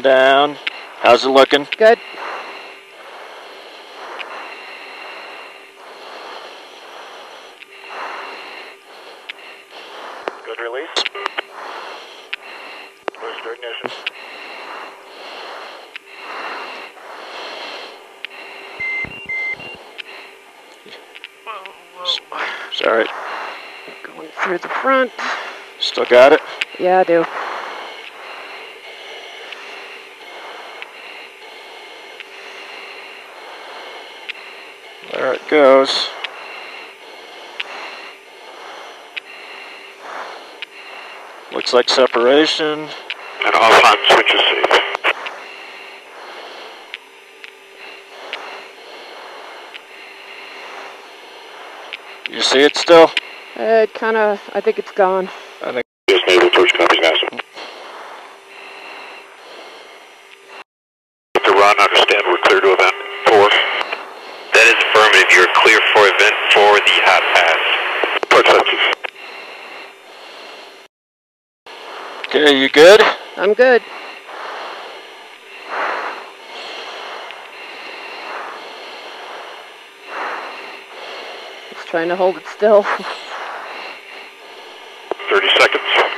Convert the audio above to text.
down. How's it looking? Good. Good release. Booster ignition. Sorry. Going through the front. Still got it? Yeah, I do. There it goes. Looks like separation. And off-on switch is safe. You see it still? It kind of, I think it's gone. I think. Yes, Naval torch copies NASA. To run, understand we're clear to event 4. That is affirmative. You're clear for event 4, the hot pass. Torch sensors. Okay, you good? I'm good. Just trying to hold it still. 30 seconds.